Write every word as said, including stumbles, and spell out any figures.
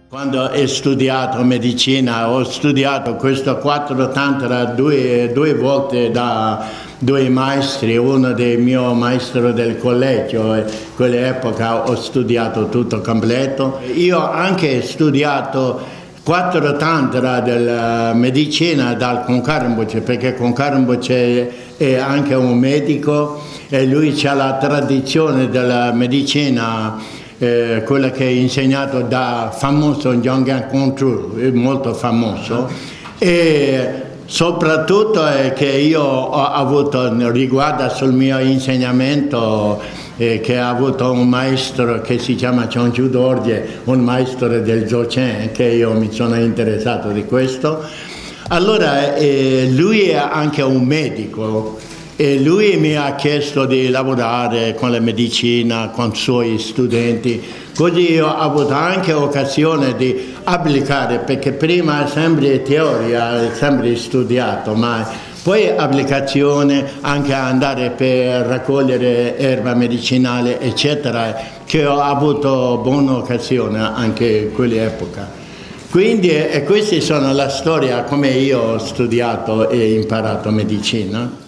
Quando ho studiato medicina, ho studiato questo quattro tantra due, due volte da due maestri, uno dei miei maestri del collegio, in quell'epoca ho studiato tutto completo. Io ho anche studiato quattro tantra della medicina dal Kongkhar Rinpoche, perché Kongkhar Rinpoche è anche un medico e lui ha la tradizione della medicina. Eh, quella che è insegnato da famoso Jonggyal Kongtrul, molto famoso, e soprattutto è che io ho avuto riguardo sul mio insegnamento eh, che ha avuto un maestro che si chiama Chonchu Dorje, un maestro del Dzogchen, che io mi sono interessato di questo. Allora eh, lui è anche un medico. E lui mi ha chiesto di lavorare con la medicina, con i suoi studenti, così io ho avuto anche occasione di applicare, perché prima sempre teoria, sempre studiato, ma poi applicazione, anche andare per raccogliere erba medicinale, eccetera, che ho avuto buona occasione anche in quell'epoca. Quindi e questa sono la storia come io ho studiato e imparato medicina.